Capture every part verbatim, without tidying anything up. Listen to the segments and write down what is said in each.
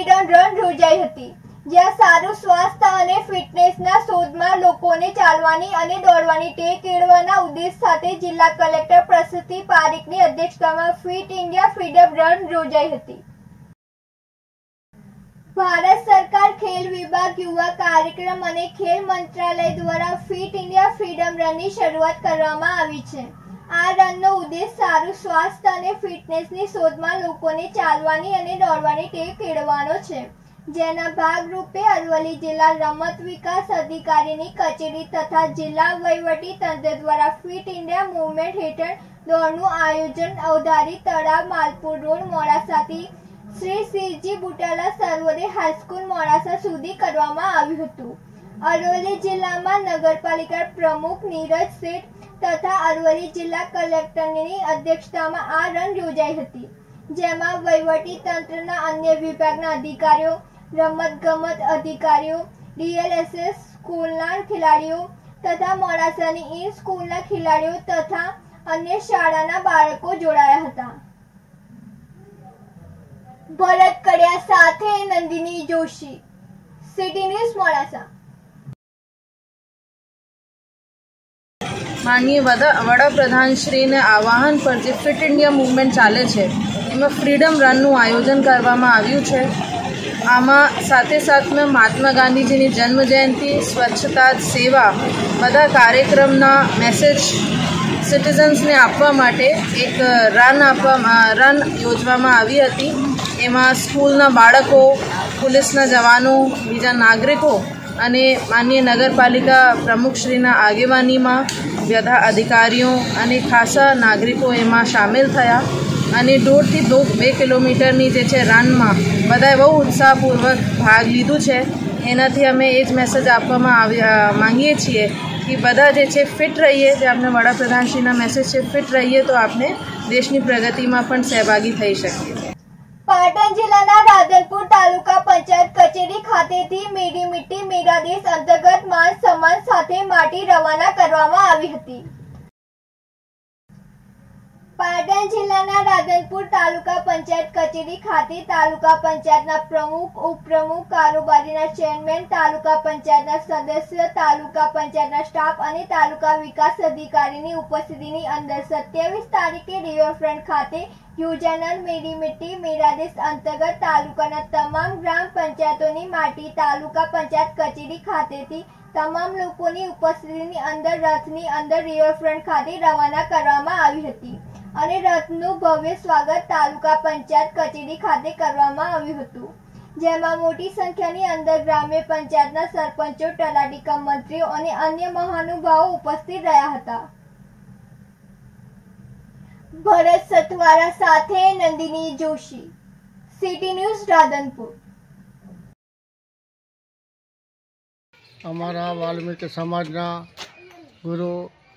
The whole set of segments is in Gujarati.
ફ્રીડમ રન યોજાઈ હતી, જ્યાં સારું સ્વાસ્થ્ય અને ફિટનેસના શોધમાં લોકોને ચાલવાની અને દોડવાની ટેવ કેળવવાના ઉદ્દેશ સાથે જિલ્લા કલેક્ટર પ્રસૂતિ પારીખની અધ્યક્ષતામાં ફિટ ઇન્ડિયા ફ્રીડમ રન યોજાઈ હતી। ભારત સરકાર ખેલ વિભાગ, યુવા કાર્યક્રમ અને ખેલ મંત્રાલય દ્વારા ફિટ ઇન્ડિયા ફ્રીડમ રનની શરૂઆત કરવામાં આવી છે। આ રનનો ઉદ્દેશ સારું સ્વાસ્થ્ય અને ફિટનેસની શોધમાં લોકોને ચાલવાની અને દોડવાની ટેવ કેળવવાનો છે, જેના ભાગરૂપે અરવલ્લી જિલ્લા રમત વિકાસ અધિકારીની કચેરી તથા જિલ્લા વહીવટી તંત્ર દ્વારા ફિટ ઇન્ડિયા મૂવમેન્ટ હેઠળ દોડનું આયોજન અવધારી તળાવ, માલપુર રોડ, મોડાસાથી શ્રી શિવજી બુટાલા સર્વોદય હાઈસ્કૂલ મોડાસા સુધી કરવામાં આવ્યું હતું। અરવલ્લી જિલ્લામાં નગરપાલિકા પ્રમુખ નીરજ શેઠ તથા અરવલ્લી જિલ્લા કલેક્ટરની અધ્યક્ષતામાં આ રન યોજાઈ હતી, જેમાં વહીવટી તંત્રના અન્ય વિભાગના અધિકારીઓ, રમતગમત અધિકારીઓ, ડીએલએસએસ સ્કૂલના ખેલાડીઓ તથા મોડાસાની ઈ સ્કૂલના ખેલાડીઓ તથા અન્ય શાળાના બાળકો જોડાયા હતા। ભરત કડિયા સાથે નંદિની જોશી, સિટી ન્યૂઝ મોડાસા। माननीय वडाप्रधान श्री ने आह्वान पर जो फिट इंडिया मूवमेंट चाले छे एमां फ्रीडम रनનું आयोजन કરવામાં આવ્યું છે। આમાં સાથે સાથે મહાત્મા ગાંધીજીની જન્મ જયંતિ, સ્વચ્છતા સેવા બધા કાર્યક્રમના મેસેજ સિટીઝન્સને આપવા માટે એક રન આપવા રન યોજવામાં આવી હતી। એમાં સ્કૂલના બાળકો, પોલીસના જવાનો, બીજા નાગરિકો અને માનનીય નગરપાલિકા પ્રમુખશ્રીના આગેવાનીમાં બધા અધિકારીઓ અને ખાસા નાગરિકો એમાં સામેલ થયા અને દોઢથી દો બે કિલોમીટરની જે છે રનમાં બધાએ બહુ ઉત્સાહપૂર્વક ભાગ લીધું છે। એનાથી અમે એ જ મેસેજ આપવામાં આવી માંગીએ છીએ કે બધા જે છે ફિટ રહીએ, જે આપણે વડાપ્રધાનશ્રીના મેસેજ છે ફિટ રહીએ તો આપણે દેશની પ્રગતિમાં પણ સહભાગી થઈ શકીએ। પાટણ જિલ્લાના રાધનપુર તાલુકા પંચાયત કચેરી ખાતેથી મેરી મિટ્ટી મેરા દેશ અંતર્ગત માન સન્માન સાથે માટી રવાના કરવામાં આવી હતી। પાટણ જિલ્લાના રાધનપુર તાલુકા પંચાયત કચેરી ખાતે તાલુકા પંચાયતના પ્રમુખ, ઉપપ્રમુખ, કારોબારીના ચેરમેન, તાલુકા પંચાયતના સદસ્ય, તાલુકા પંચાયતના સ્ટાફ અને તાલુકા વિકાસ અધિકારીની ઉપસ્થિતિની અંદર સત્યાવીસ તારીખે રિવરફ્રન્ટ ખાતે યોજાનાર મેરી મિટ્ટી મેરા દેશ અંતર્ગત તાલુકાના તમામ ગ્રામ પંચાયતોની માટી તાલુકા પંચાયત કચેરી ખાતેથી તમામ લોકોની ઉપસ્થિતિની અંદર રથની અંદર રિવરફ્રન્ટ ખાતે રવાના કરવામાં આવી હતી અને રથનું ભવ્ય સ્વાગત તાલુકા પંચાયત કચેરી ખાતે કરવામાં આવ્યું હતું, જેમાં મોટી સંખ્યાની અંદર ગ્રામ્ય પંચાયતના સરપંચો, તલાટી કમ મંત્રીઓ અને અન્ય મહાનુભાવો ઉપસ્થિત રહ્યા હતા। ભરત સથવારા સાથે નંદિની જોશી, સિટી ન્યૂઝ રાધનપુર। અમારા વાલ્મીકી સમાજના ગુરુ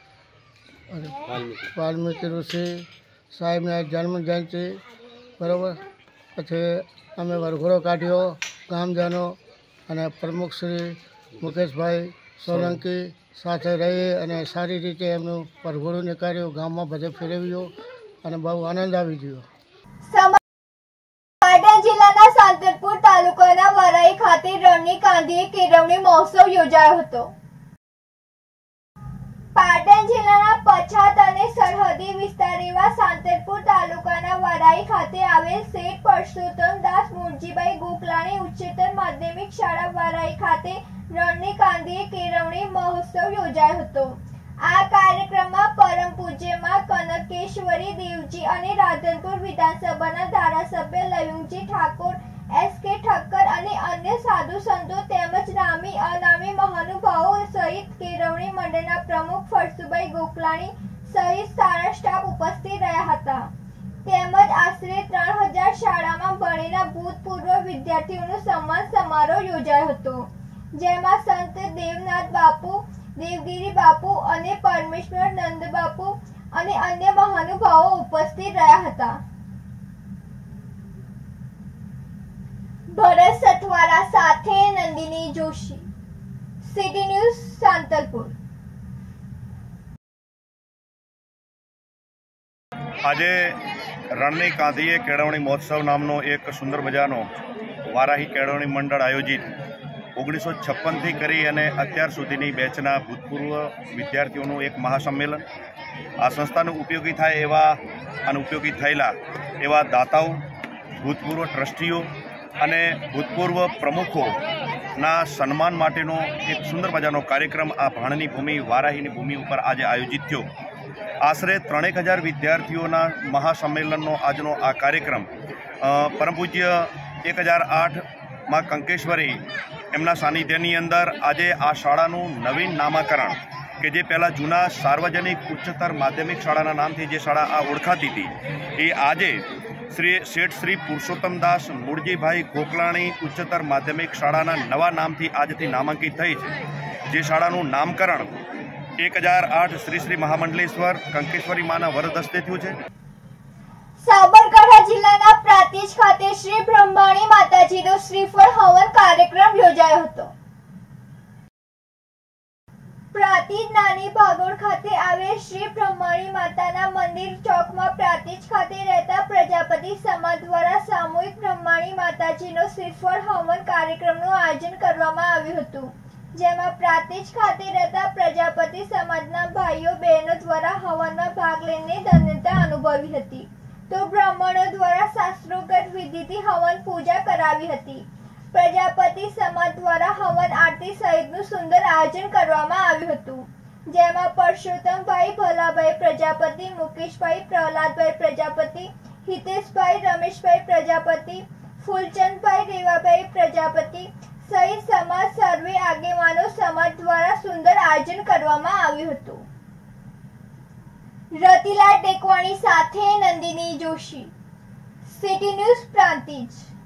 વાલ્મીકી ઋષિ સાહેબના જન્મ જયંતિ બરાબર, પછી અમે વરઘોડો કાઢ્યો ગામજનો અને પ્રમુખ શ્રી મુકેશભાઈ સોલંકી સાથે રહી અને સારી રીતે એમનું વરઘોડું નીકાળ્યું, ગામમાં બધે ફેરવ્યું અને બહુ આનંદ આવી ગયો। પાટણ જિલ્લાના સાંતલપુર તાલુકાના વરાઈ ખાતે રણની કાંધીએ કેળવણી મહોત્સવ યોજાયો હતો। પાટણ જિલ્લાના પછાત અને સરહદી વિસ્તાર એવા સાંતલપુર તાલુકાના વરાઈ ખાતે આવેલ શેઠ પરસોત્તમ દાસ મૂળજીભાઈ ગોકલાણી ઉચ્ચતર માધ્યમિક શાળા વરાઈ ખાતે રણની કાંધીએ કેળવણી મહોત્સવ યોજાયો હતો। આ કાર્યક્રમમાં પરમ પૂજ્ય માં કનકેશ્વરી દેવજી અને રાધનપુર વિધાનસભાના ધારાસભ્ય લયુંગજી ઠાકોર, એસ કે ઠક્કર અને અન્ય સાધુ સંતો તેમજ નામી અનામી મહાનુભાવો સહિત કેળવણી મંડળના પ્રમુખ ફરસુભાઈ ગોકલાણી સહિત સારા સ્ટાફ ઉપસ્થિત રહ્યા હતા, તેમજ આશરે ત્રણ હજાર શાળામાં ભણેલા ભૂતપૂર્વ વિદ્યાર્થીઓનો સન્માન સમારોહ યોજાયો હતો, જેમાં સંત દેવનાથ બાપુ, દેવગીરી બાપુ અને પરમેશ્વર નંદ બાપુ અને અન્ય મહાનુભાવો ઉપસ્થિત રહ્યા હતા। ભરત સથવારા સાથે નંદિની જોશી, સિટી ન્યૂઝ સાંતલપુર। આજે રણની કાંધીએ કેળવણી મહોત્સવ નામનો એક સુંદર મજાનો વારાહી કેળવણી મંડળ આયોજિત ઓગણીસો છપ્પનથી કરી અને અત્યાર સુધીની બેચના ભૂતપૂર્વ વિદ્યાર્થીઓનું એક મહાસંમેલન, આ સંસ્થાને ઉપયોગી થાય એવા અને ઉપયોગી થયેલા એવા દાતાઓ, ભૂતપૂર્વ ટ્રસ્ટીઓ અને ભૂતપૂર્વ પ્રમુખોના સન્માન માટેનો એક સુંદર મજાનો કાર્યક્રમ આ ભાણની ભૂમિ વારાહીની ભૂમિ ઉપર આજે આયોજિત થયો। આશરે ત્રણેક હજાર વિદ્યાર્થીઓના મહાસંમેલનનો આજનો આ કાર્યક્રમ પરમ પૂજ્ય એક હજાર આઠમાં કંકેશ્વરી એમના સાનિધ્યની અંદર આજે આ શાળાનું નવીન નામાકરણ કે જે પહેલાં જૂના સાર્વજનિક ઉચ્ચતર માધ્યમિક શાળાના નામથી જે શાળા આ ઓળખાતી હતી એ આજે શ્રી શેઠ શ્રી પુરુષોત્તમદાસ મૂળજીભાઈ ગોકલાણી ઉચ્ચતર માધ્યમિક શાળાના નવા નામથી આજથી નામાંકિત થઈ છે। જે શાળાનું નામકરણ એક હજાર આઠ શ્રી શ્રી મહામંડલેશ્વર કંકેશ્વરી માના વરદ હસ્તે થયું છે। સાબરકાંઠા જિલ્લાના પ્રાંતિજ ખાતે શ્રી બ્રહ્માણી માતાજીનો શ્રીફળ હવન કાર્યક્રમ યોજાયો હતો। પ્રાંતિજ નાની ભાગોળ ખાતે આવેલ શ્રી બ્રહ્માણી માતાના મંદિર ચોકમાં પ્રાંતિજ ખાતે રહેતા પ્રજાપતિ સમાજ દ્વારા સામૂહિક બ્રહ્માણી માતાજીનો શ્રીફળ હવન કાર્યક્રમનું આયોજન કરવામાં આવ્યું હતું, જેમાં પ્રાંતિજ ખાતે રહેતા પ્રજાપતિ સમાજના ભાઈઓ બહેનો દ્વારા હવનમાં ભાગ લઈને ધન્યતા અનુભવી હતી, તો બ્રાહ્મણો દ્વારા શાસ્ત્રોક્ત વિધિથી હવન પૂજા કરાવી હતી। પ્રજાપતિ સમાજ દ્વારા હવન આરતી સહિતનું સુંદર આયોજન કરવામાં આવ્યું હતું, જેમાં પરસોત્તમભાઈ ભલાભાઈ પ્રજાપતિ, મુકેશભાઈ પ્રહલાદભાઈ પ્રજાપતિ, હિતેશભાઈ રમેશભાઈ પ્રજાપતિ, ફૂલચંદભાઈ રેવાભાઈ પ્રજાપતિ સહિત સમાજ સર્વે આગેવાનો સમાજ દ્વારા સુંદર આયોજન કરવામાં આવ્યું હતું। રતિલાલ ટેકવાણી સાથે નંદિની જોશી, સિટી ન્યૂઝ પ્રાંતિજ।